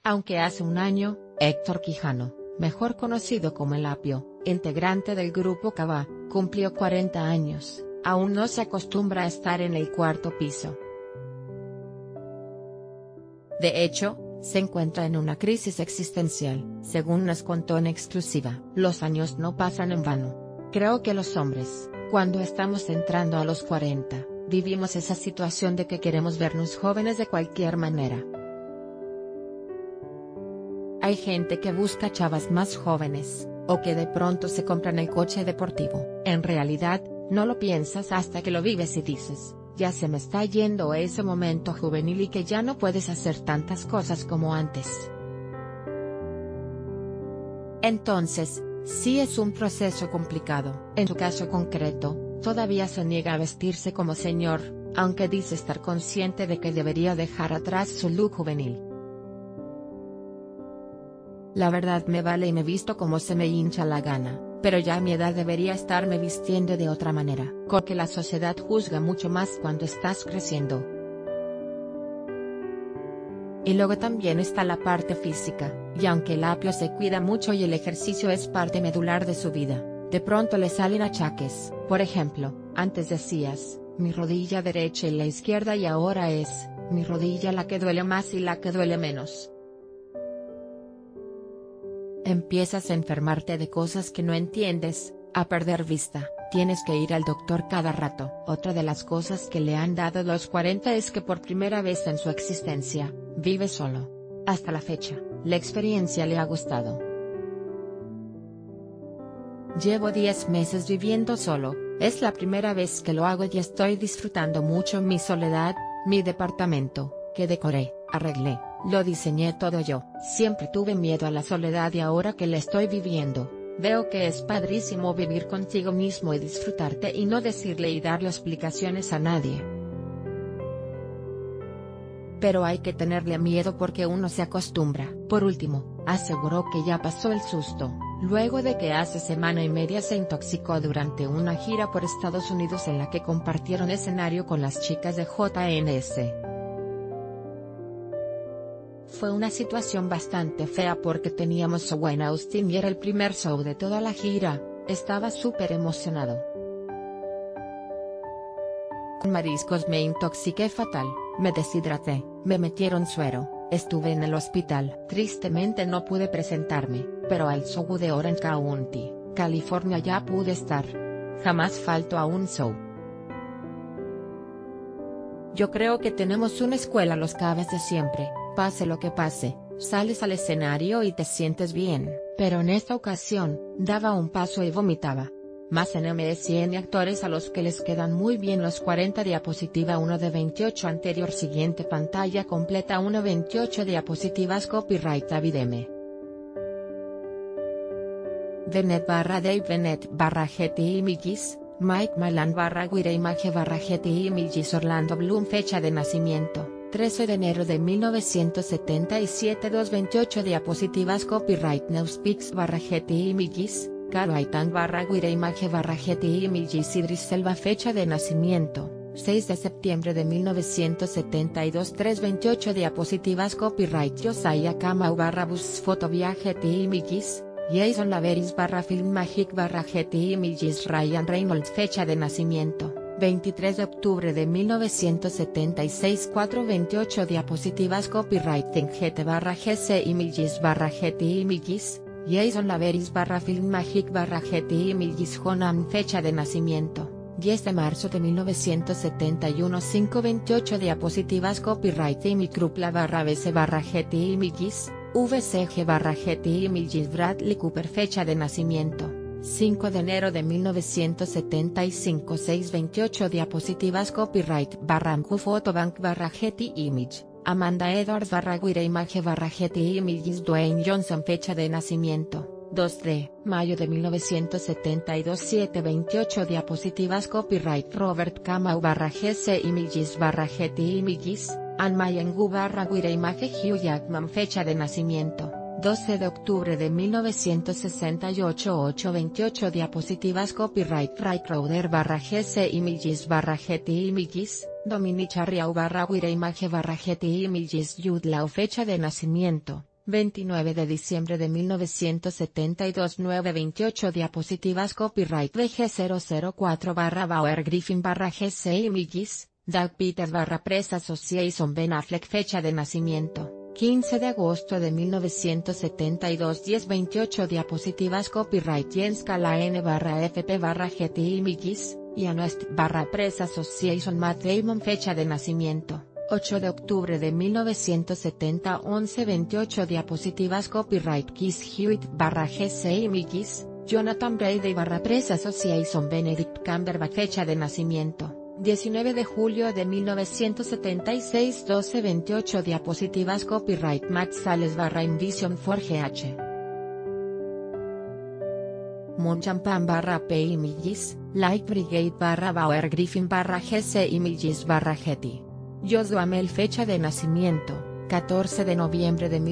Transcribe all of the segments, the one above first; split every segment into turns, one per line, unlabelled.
Aunque hace un año, Héctor Quijano, mejor conocido como El Apio, integrante del grupo Cava, cumplió 40 años, aún no se acostumbra a estar en el cuarto piso. De hecho, se encuentra en una crisis existencial, según nos contó en exclusiva. Los años no pasan en vano. Creo que los hombres, cuando estamos entrando a los 40, vivimos esa situación de que queremos vernos jóvenes de cualquier manera. Hay gente que busca chavas más jóvenes, o que de pronto se compran el coche deportivo. En realidad, no lo piensas hasta que lo vives y dices, ya se me está yendo ese momento juvenil y que ya no puedes hacer tantas cosas como antes. Entonces, sí es un proceso complicado. En su caso concreto, todavía se niega a vestirse como señor, aunque dice estar consciente de que debería dejar atrás su look juvenil. La verdad me vale y me visto como se me hincha la gana, pero ya a mi edad debería estarme vistiendo de otra manera. Con que la sociedad juzga mucho más cuando estás creciendo. Y luego también está la parte física, y aunque el Apio se cuida mucho y el ejercicio es parte medular de su vida, de pronto le salen achaques. Por ejemplo, antes decías, mi rodilla derecha y la izquierda, y ahora es, mi rodilla la que duele más y la que duele menos. Empiezas a enfermarte de cosas que no entiendes, a perder vista, tienes que ir al doctor cada rato. Otra de las cosas que le han dado los 40 es que por primera vez en su existencia, vive solo. Hasta la fecha, la experiencia le ha gustado. Llevo 10 meses viviendo solo, es la primera vez que lo hago y estoy disfrutando mucho mi soledad, mi departamento, que decoré, arreglé. Lo diseñé todo yo. Siempre tuve miedo a la soledad y ahora que la estoy viviendo, veo que es padrísimo vivir contigo mismo y disfrutarte y no decirle y darle explicaciones a nadie. Pero hay que tenerle miedo porque uno se acostumbra. Por último, aseguró que ya pasó el susto, luego de que hace semana y media se intoxicó durante una gira por Estados Unidos en la que compartieron escenario con las chicas de JNS. Fue una situación bastante fea porque teníamos show en Austin y era el primer show de toda la gira, estaba súper emocionado. Con mariscos me intoxiqué fatal, me deshidraté, me metieron suero, estuve en el hospital. Tristemente no pude presentarme, pero al show de Orange County, California ya pude estar. Jamás falto a un show. Yo creo que tenemos una escuela los Caves de siempre. Pase lo que pase, sales al escenario y te sientes bien, pero en esta ocasión, daba un paso y vomitaba. Más en MSN actores a los que les quedan muy bien los 40 diapositiva 1 de 28 anterior siguiente pantalla completa 1 28 diapositivas copyright David M. Bennett /Dave Bennett /Getty Images, Mike Malan /Guireimage /Getty Images Orlando Bloom fecha de nacimiento. 13 de enero de 1977 228 diapositivas copyright Newspeaks /Getty Images, Caro Aitan /Guireimage /Getty Images Idris Selva fecha de nacimiento, 6 de septiembre de 1972 328 diapositivas copyright Josiah Kamau /Bus Photo via Getty Images, Jason Laveris /Filmmagic /Getty Images Ryan Reynolds fecha de nacimiento, 23 de octubre de 1976 428 diapositivas copyright Tengete /GC Images /Getty Images, Jason Laveris /Filmmagic /Getty Images Honam fecha de nacimiento, 10 de marzo de 1971 528 diapositivas copyright Amy Krupla /BC /Getty Images, VCG /Getty Images Bradley Cooper fecha de nacimiento, 5 de enero de 1975 628 diapositivas copyright Barranco Photobank /Getty Image, Amanda Edwards /Guireimage /Getty Images Dwayne Johnson fecha de nacimiento, 2 de mayo de 1972 728 diapositivas copyright Robert Kamau /GC Images /Getty Images, Anmayangu /Guireimage Hugh Jackman fecha de nacimiento, 12 de octubre de 1968 828 diapositivas copyright Ray Crowder /GC Images /Getty Images, Dominic Arriau /Guireimage /Getty Images Jude Law fecha de nacimiento, 29 de diciembre de 1972 928 diapositivas Copyright VG004-Bauer Griffin-GC Images, Doug Peters Press Association Ben Affleck Fecha de nacimiento, 15 de agosto de 1972 1028 diapositivas Copyright Jens KLN-FP-GT Images, Ian West Press Association Matt Damon Fecha de nacimiento, 8 de octubre de 1970 1128 diapositivas Copyright Keith Hewitt-GC Images, Jonathan Brady Press Association Benedict Cumberbatch Fecha de nacimiento, 19 de julio de 1976 1228 diapositivas Copyright Matt Sales InVision 4GH. Monchampan P Images, Light Brigade Bauer Griffin GC Images Getty. Joshua Mel Fecha de nacimiento, 14 de noviembre de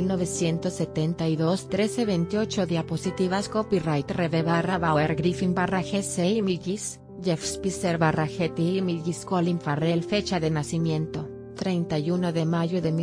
1972 1328 diapositivas Copyright Reve Bauer Griffin GC Images, Jeff Spicer Getty Images Colin Farrell Fecha de nacimiento, 31 de mayo de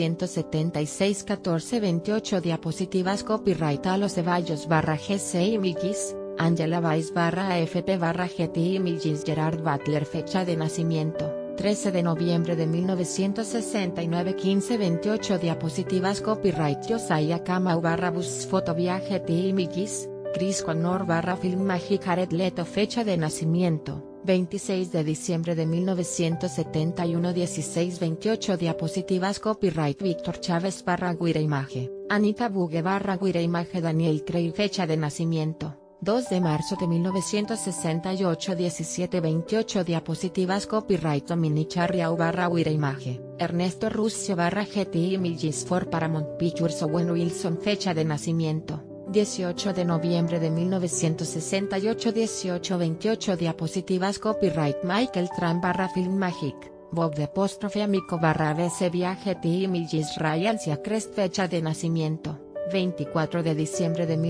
1976 1428 diapositivas Copyright Alo Ceballos GC Images, Angela Weiss AFP Getty Images Gerard Butler Fecha de nacimiento, 13 de noviembre de 1969 1528 diapositivas Copyright Josiah Kamau Bus Photo Getty Images, Chris Connor Film Magic Jared Leto Fecha de nacimiento, 26 de diciembre de 1971 1628 diapositivas Copyright Víctor Chávez Guireimage, Anita Bugue Guireimage Daniel Craig Fecha de nacimiento, 2 de marzo de 1968 1728 diapositivas Copyright Dominic Arriau Guireimage, Ernesto Ruscio Getty Images for Paramount Pictures Owen Wilson Fecha de nacimiento, 18 de noviembre de 1968 1828 diapositivas Copyright Michael Tran Film Magic, Bob Amico BC Getty Images Ryan Seacrest Fecha de nacimiento, 24 de diciembre de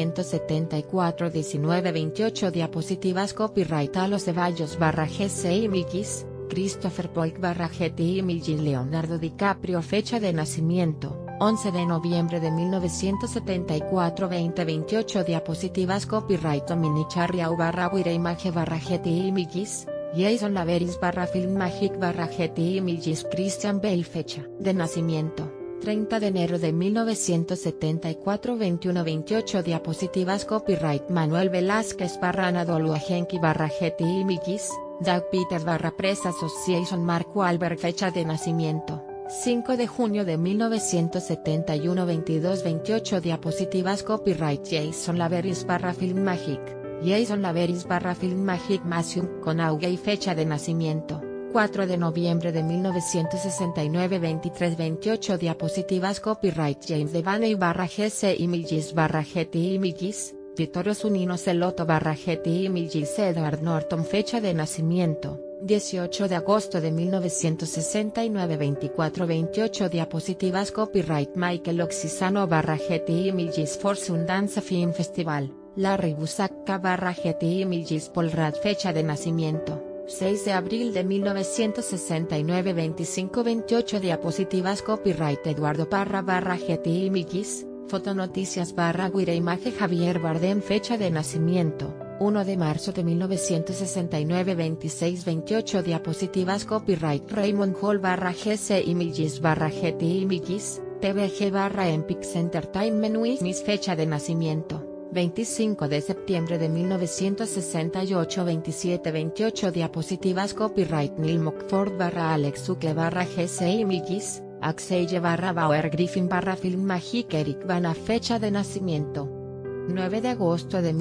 1974 1928 diapositivas Copyright Alo Ceballos GC Images, Christopher Polk Getty Images Leonardo DiCaprio Fecha de nacimiento, 11 de noviembre de 1974 2028 diapositivas Copyright Dominic Arriau Guireimage Getty Images, Jason Laveris Film Magic Getty Images Christian Bale Fecha de nacimiento, 30 de enero de 1974 2128 diapositivas Copyright Manuel Velázquez Anadolu Agenki Getty Images, Doug Peters Press Association Marco Albert Fecha de nacimiento, 5 de junio de 1971 2228 diapositivas Copyright Jason Laveris Film Magic, Jason Laveris Film Magic Matthew Conaughey Fecha de nacimiento, 4 de noviembre de 1969 2328 diapositivas Copyright James Devaney GC Images Getty Images, Vittorio Zunino Celotto Getty Images Edward Norton Fecha de nacimiento, 18 de agosto de 1969 2428 diapositivas Copyright Michael Oxisano Getty Images for Sundance Film Festival, Larry Busacca Getty Images Paul Rudd Fecha de nacimiento, 6 de abril de 1969 2528 diapositivas Copyright Eduardo Parra Getty Images, Fotonoticias Guireimage Javier Bardem Fecha de nacimiento, 1 de marzo de 1969 2628 diapositivas Copyright Raymond Hall GC Images Getty Images, TVG Empix Entertainment Witness Fecha de nacimiento, 25 de septiembre de 1968 2728 diapositivas Copyright Neil Mockford Alex Zucle GC Images, Axelle Bauer Griffin Film Magic Eric Bana Fecha de nacimiento, 9 de agosto de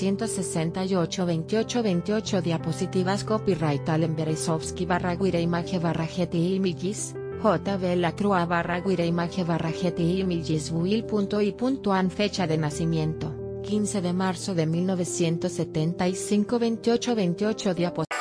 1968 2828 diapositivas Copyright Allen Berezovsky Guireimage Getty Images, JB Lacroix Guireimage Getty Images Will.i.an Fecha de nacimiento, 15 de marzo de 1975 2828 diapositivas.